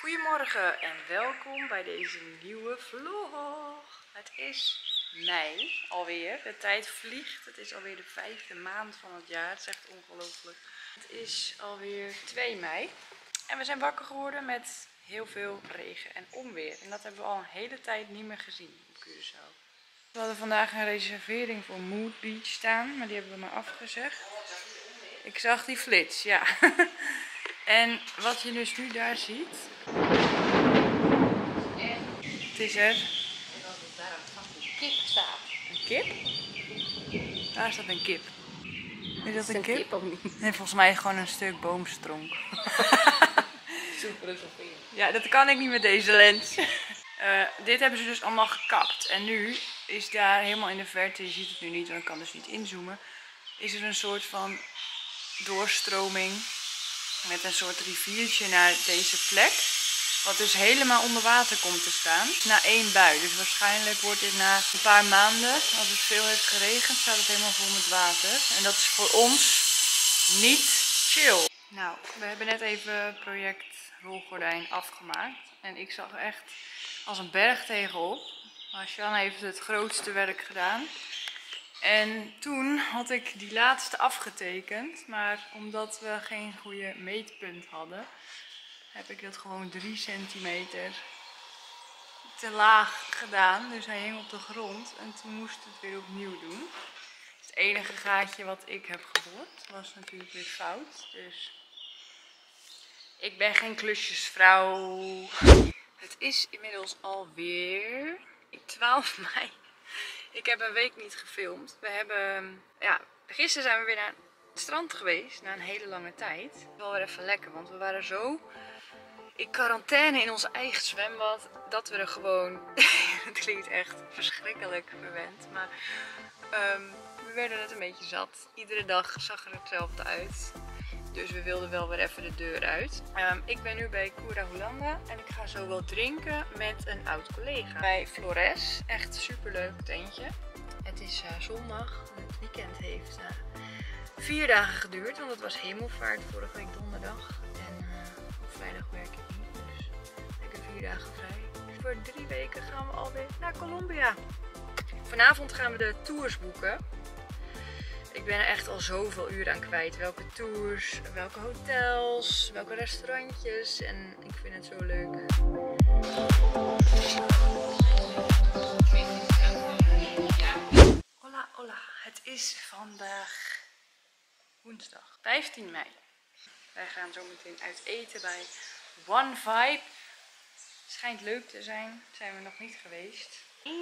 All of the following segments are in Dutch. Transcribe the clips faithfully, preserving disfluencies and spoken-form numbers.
Goedemorgen en welkom bij deze nieuwe vlog. Het is mei alweer. De tijd vliegt. Het is alweer de vijfde maand van het jaar. Het is echt ongelooflijk. Het is alweer twee mei. En we zijn wakker geworden met heel veel regen en onweer. En dat hebben we al een hele tijd niet meer gezien op Curaçao. We hadden vandaag een reservering voor Mood Beach staan, maar die hebben we maar afgezegd. Ik zag die flits, ja. En wat je dus nu daar ziet, het is er. Daar een kip staat. Een kip? Daar staat een kip. Is dat een Een kip? kip of niet? Nee, volgens mij gewoon een stuk boomstronk. Super reservering. Ja, dat kan ik niet met deze lens. Uh, dit hebben ze dus allemaal gekapt. En nu is daar helemaal in de verte, je ziet het nu niet, want ik kan dus niet inzoomen, is er een soort van doorstroming met een soort riviertje naar deze plek. Wat dus helemaal onder water komt te staan. Na één bui. Dus waarschijnlijk wordt dit na een paar maanden, als het veel heeft geregend, staat het helemaal vol met water. En dat is voor ons niet chill. Nou, we hebben net even project rolgordijn afgemaakt. En ik zag echt als een berg tegenop. Maar Sjan heeft het grootste werk gedaan. En toen had ik die laatste afgetekend. Maar omdat we geen goede meetpunt hadden, heb ik dat gewoon drie centimeter te laag gedaan. Dus hij hing op de grond en toen moest het weer opnieuw doen. Het enige gaatje wat ik heb geboord was natuurlijk weer fout. Dus ik ben geen klusjesvrouw. Het is inmiddels alweer twaalf mei. Ik heb een week niet gefilmd. We hebben, ja, gisteren zijn we weer naar het strand geweest, na een hele lange tijd. Wel weer even lekker, want we waren zo in quarantaine in ons eigen zwembad, dat we er gewoon, het klinkt echt verschrikkelijk verwend, maar um, we werden het een beetje zat. Iedere dag zag er hetzelfde uit. Dus we wilden wel weer even de deur uit. Um, ik ben nu bij Cura Hollanda en ik ga zo wel drinken met een oud collega. Bij Flores. Echt super leuk tentje. Het is uh, zondag. Het weekend heeft uh, vier dagen geduurd. Want het was hemelvaart vorige week donderdag. En uh, op vrijdag werk ik niet. Dus ik heb vier dagen vrij. Voor drie weken gaan we alweer naar Colombia. Vanavond gaan we de tours boeken. Ik ben er echt al zoveel uren aan kwijt. Welke tours, welke hotels, welke restaurantjes. En ik vind het zo leuk. Hola, hola. Het is vandaag woensdag, vijftien mei. Wij gaan zo meteen uit eten bij One Vibe. Schijnt leuk te zijn. Zijn we nog niet geweest.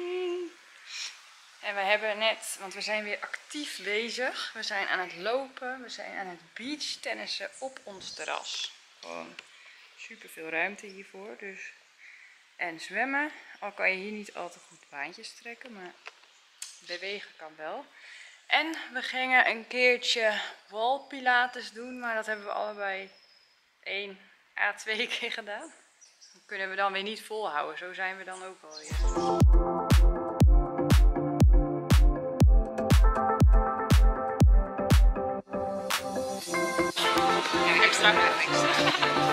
En we hebben net, want we zijn weer actief bezig. We zijn aan het lopen, we zijn aan het beachtennissen op ons terras. Gewoon super veel ruimte hiervoor. Dus. En zwemmen, al kan je hier niet al te goed baantjes trekken, maar bewegen kan wel. En we gingen een keertje walpilates doen, maar dat hebben we allebei één à twee keer gedaan. Dat kunnen we dan weer niet volhouden, zo zijn we dan ook alweer. Extra, extra.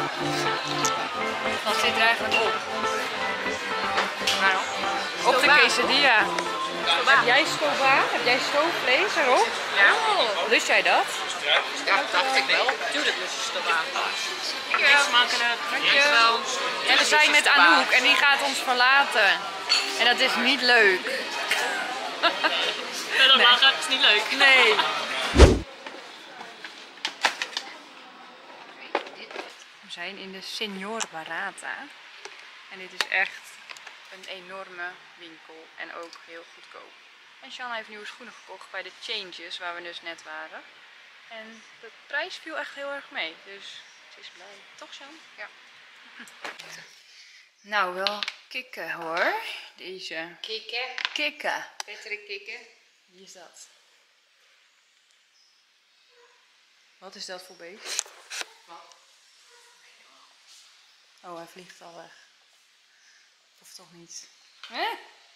Wat zit er eigenlijk op? Waarom? Op de quesadilla. Heb jij scoba? Heb jij stoofvlees erop? Ja. Oh, lust jij dat? Ja, dat dacht ik wel. Tuurlijk lust je stoba. Dankjewel. Smakelijk. Dankjewel. En we zijn met Anouk en die gaat ons verlaten. En dat is niet leuk. Verder lachen is niet leuk. Nee. We zijn in de Señor Barata. En dit is echt een enorme winkel en ook heel goedkoop. En Sjan heeft nieuwe schoenen gekocht bij de Changes, waar we dus net waren. En de prijs viel echt heel erg mee, dus ze is blij. Toch, Sjan? Ja. Nou, wel kikken hoor. Deze. Kikken. Kikken. Patrick kikken. Wie is dat? Wat is dat voor beest? Wat? Oh, hij vliegt al weg. Of toch niet? Hè?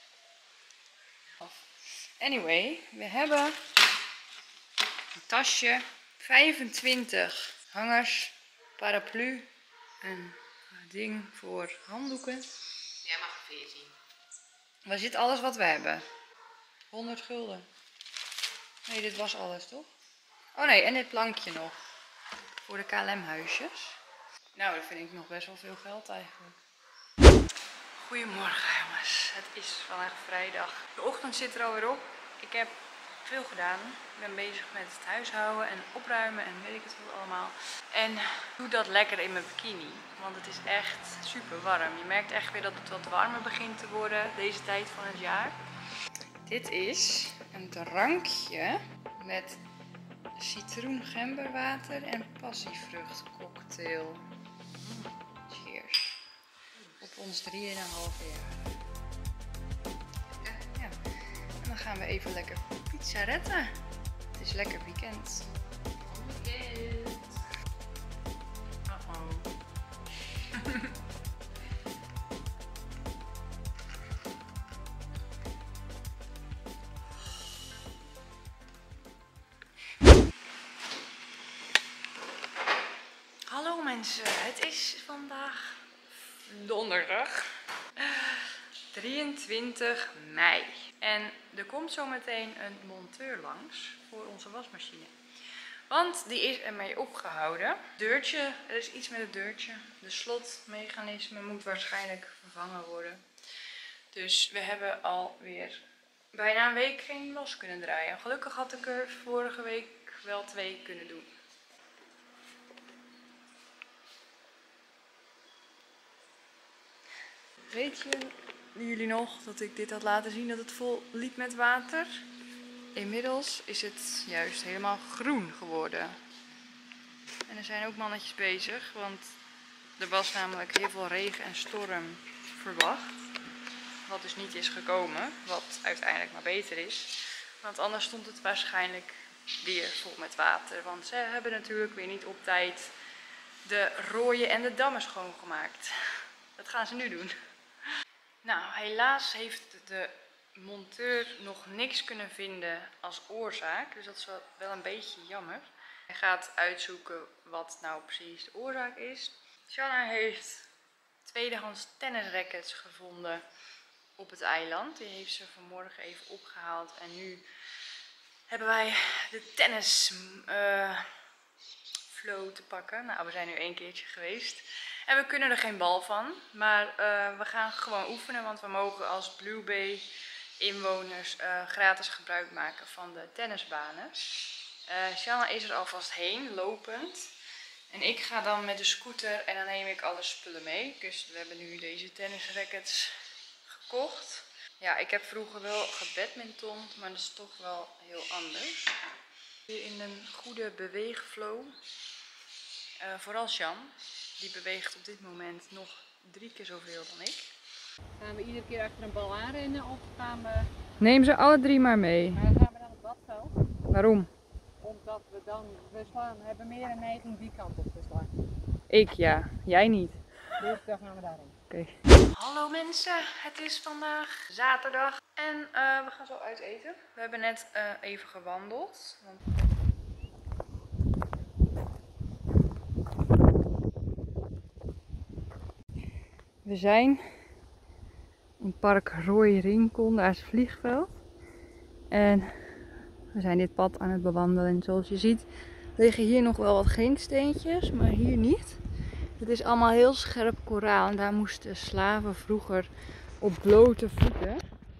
Anyway, we hebben een tasje, vijfentwintig hangers, paraplu, een ding voor handdoeken. Jij mag veertien. Waar zit alles wat we hebben? honderd gulden. Nee, dit was alles toch? Oh nee, en dit plankje nog. Voor de K L M huisjes. Nou, dat vind ik nog best wel veel geld eigenlijk. Goedemorgen jongens. Het is vandaag vrijdag. De ochtend zit er alweer op. Ik heb veel gedaan. Ik ben bezig met het huishouden en opruimen en weet ik het wel allemaal. En doe dat lekker in mijn bikini. Want het is echt super warm. Je merkt echt weer dat het wat warmer begint te worden deze tijd van het jaar. Dit is een drankje met citroen, gemberwater en passievruchtcocktail. Cheers. Op ons drieënhalf jaar. Ja. En dan gaan we even lekker pizza retten. Het is lekker weekend. Weekend. Uh-oh. Hallo mensen, het is vandaag donderdag drieëntwintig mei en er komt zometeen een monteur langs voor onze wasmachine. Want die is ermee opgehouden. Deurtje, er is iets met het deurtje. De slotmechanisme moet waarschijnlijk vervangen worden. Dus we hebben alweer bijna een week geen was kunnen draaien. Gelukkig had ik er vorige week wel twee kunnen doen. Weet je, jullie nog dat ik dit had laten zien dat het vol liep met water? Inmiddels is het juist helemaal groen geworden. En er zijn ook mannetjes bezig, want er was namelijk heel veel regen en storm verwacht. Wat dus niet is gekomen, wat uiteindelijk maar beter is. Want anders stond het waarschijnlijk weer vol met water. Want ze hebben natuurlijk weer niet op tijd de rooien en de dammen schoongemaakt. Dat gaan ze nu doen. Nou, helaas heeft de monteur nog niks kunnen vinden als oorzaak. Dus dat is wel, wel een beetje jammer. Hij gaat uitzoeken wat nou precies de oorzaak is. Shanna heeft tweedehands tennisrackets gevonden op het eiland. Die heeft ze vanmorgen even opgehaald. En nu hebben wij de tennis uh, flow te pakken. Nou, we zijn nu één keertje geweest. En we kunnen er geen bal van, maar uh, we gaan gewoon oefenen, want we mogen als Blue Bay inwoners uh, gratis gebruik maken van de tennisbanen. Uh, Shanna is er alvast heen, lopend. En ik ga dan met de scooter en dan neem ik alle spullen mee. Dus we hebben nu deze tennisrackets gekocht. Ja, ik heb vroeger wel gebadmintond, maar dat is toch wel heel anders. Weer in een goede beweegflow. Uh, vooral Sjan. Die beweegt op dit moment nog drie keer zoveel dan ik. Gaan we iedere keer achter een bal aanrennen of gaan we... Neem ze alle drie maar mee. Maar dan gaan we dan het badveld. Waarom? Omdat we dan, we slaan, hebben meer een neiging die kant op te slaan. Ik ja, jij niet. Dus dan gaan we daarheen. Oké. Hallo mensen, het is vandaag zaterdag en uh, we gaan zo uit eten. We hebben net uh, even gewandeld. Want... We zijn in Park Roy Rincon, daar is het vliegveld. En we zijn dit pad aan het bewandelen. En zoals je ziet liggen hier nog wel wat ginksteentjes, maar hier niet. Het is allemaal heel scherp koraal en daar moesten slaven vroeger op blote voeten,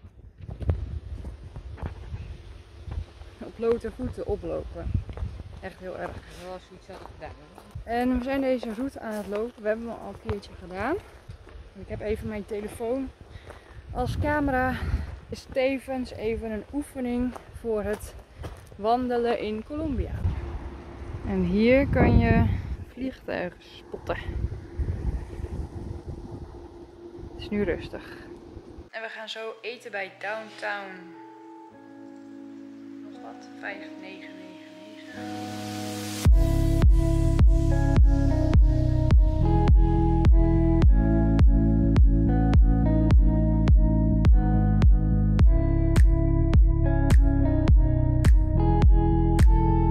op blote voeten oplopen. Echt heel erg. Zoals we iets hadden gedaan. En we zijn deze route aan het lopen. We hebben hem al een keertje gedaan. Ik heb even mijn telefoon als camera. Is tevens even een oefening voor het wandelen in Colombia. En hier kan je vliegtuigen spotten. Het is nu rustig. En we gaan zo eten bij Downtown. Nog wat? vijf negen negen negen.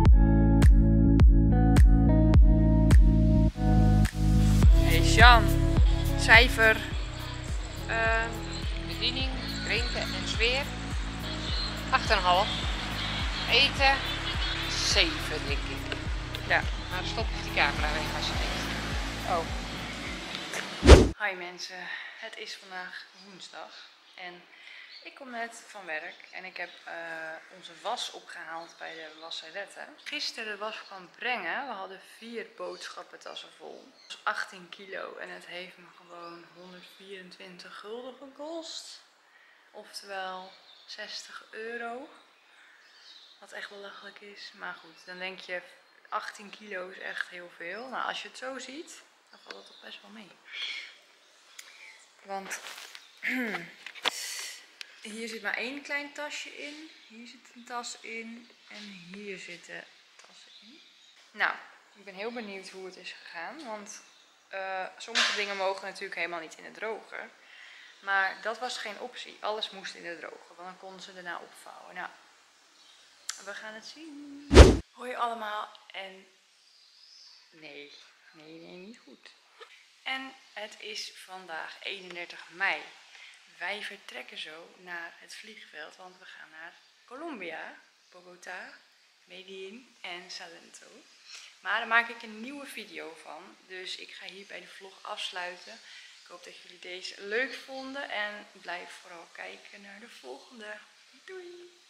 Jan, Cijfer. Uh, bediening, drinken en sfeer. acht komma vijf. Eten. zeven denk ik. Ja. Maar stop ik die camera weg als je denkt. Oh. Hi mensen, het is vandaag woensdag en ik kom net van werk en ik heb uh, onze was opgehaald bij de wasserette. Gisteren de was kwam brengen, we hadden vier boodschappentassen vol. Dat was achttien kilo en het heeft me gewoon honderdvierentwintig gulden gekost. Oftewel zestig euro. Wat echt belachelijk is, maar goed, dan denk je achttien kilo is echt heel veel. Nou, als je het zo ziet, dan valt het toch best wel mee. Want hier zit maar één klein tasje in, hier zit een tas in en hier zitten tassen in. Nou, ik ben heel benieuwd hoe het is gegaan, want uh, sommige dingen mogen natuurlijk helemaal niet in de droger. Maar dat was geen optie, alles moest in de droger, want dan konden ze daarna opvouwen. Nou, we gaan het zien. Hoi allemaal en nee, nee, nee, niet goed. En het is vandaag eenendertig mei. Wij vertrekken zo naar het vliegveld, want we gaan naar Colombia, Bogota, Medellin en Salento. Maar daar maak ik een nieuwe video van, dus ik ga hier bij de vlog afsluiten. Ik hoop dat jullie deze leuk vonden en blijf vooral kijken naar de volgende. Doei!